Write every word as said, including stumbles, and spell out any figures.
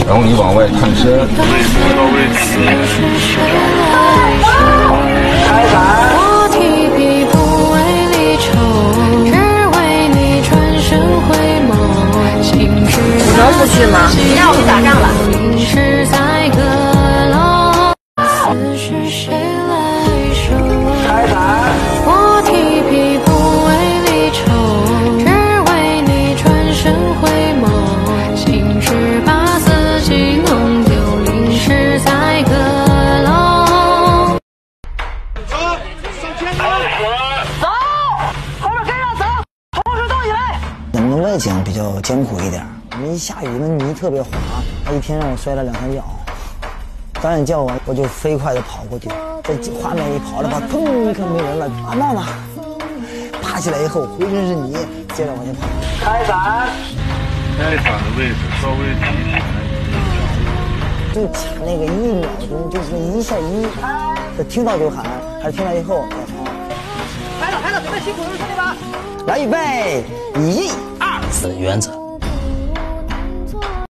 然后你往外探身。 开伞。 我提笔不为离愁，只为你转身回眸。情知能不去吗？要不打仗了。 淋湿在阁楼，此时谁来收？ 开伞。 我提笔不为离愁，只为你转身回眸。情知把自己弄丢，淋湿在阁楼。 走，上前头，走，后面跟上走，同时动起来。 咱们的外景比较艰苦一点，我们一下雨那泥特别滑，他一天让我摔了两三跤。导演叫我，我就飞快的跑过去，在画面一跑了吧，砰一看没人了，啊闹呢！爬起来以后浑身是泥，接着往前跑。 开伞。 开伞的位置稍微提起来一就卡那个一秒钟，就是一下一，他听到就喊，还是听到以后再喊。 开了，开了，准备辛苦了，兄弟们！ 来预备，一、二、 四原则。